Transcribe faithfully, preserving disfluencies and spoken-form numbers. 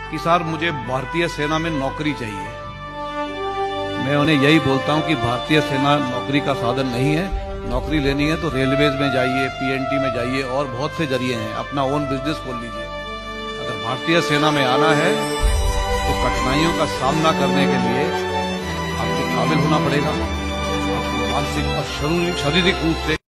कि सर मुझे भारतीय सेना में नौकरी चाहिए। मैं उन्हें यही बोलता हूं कि भारतीय सेना नौकरी का साधन नहीं है। नौकरी लेनी है तो रेलवेज में जाइए, पीएनटी में जाइए, और बहुत से जरिए हैं। अपना ओन बिजनेस खोल लीजिए। अगर भारतीय सेना में आना है तो कठिनाइयों का सामना करने के लिए आपको काबिल होना पड़ेगा। आपको मानसिक और शारीरिक रूप से